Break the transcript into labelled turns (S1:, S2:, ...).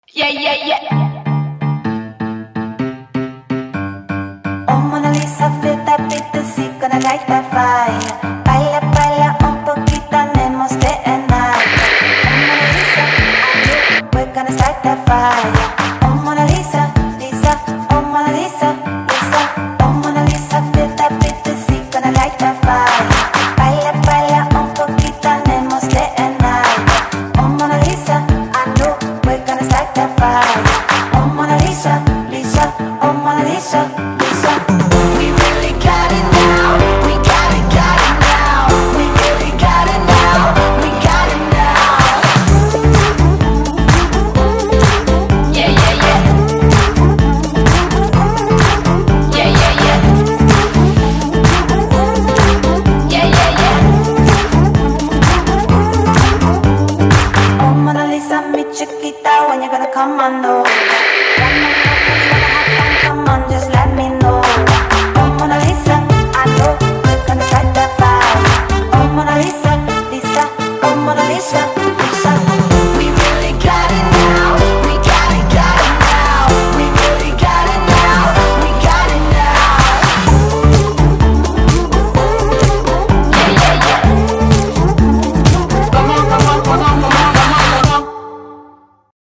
S1: Yeah, yeah, yeah.
S2: Oh Mona Lisa, feel that beat, the sea gonna light that fire. Baila, baila un poquito, andemos day and night. Oh Mona Lisa, we're gonna start that fire. Oh Mona Lisa, Lisa, oh Mona Lisa, Lisa. Oh Mona Lisa, feel that beat, the sea gonna light that fire. Baila, baila un poquito, andemos day and night. Oh Mona Lisa, I know we're gonna start that fire. Oh Mona Lisa, Lisa, oh Mona Lisa, Lisa. We really got it now. We got it now. We really got it now. We got it now.
S1: Yeah, yeah, yeah. Yeah, yeah, yeah. Yeah, yeah, yeah.
S2: Oh Mona Lisa, mi chiquita, when you gonna come on over?